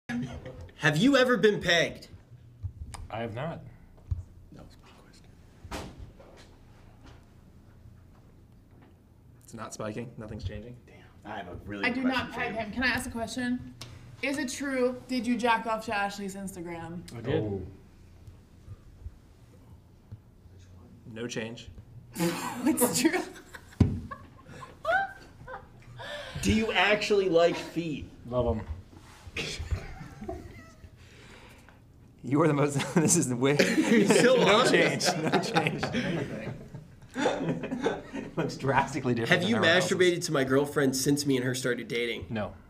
Have you ever been pegged? I have not. That was my question. It's not spiking. Nothing's changing. Damn. I have a really I good do question not for peg you. him. Can I ask a question? Is it true? Did you jack off to Ashley's Instagram? I did. Oh. No change. It's true. Do you actually like feet? Love them. You are the most. This is the way. So no honest. change. No change. Anything. Looks drastically different. Have than you everyone else's. masturbated to my girlfriend since me and her started dating? No.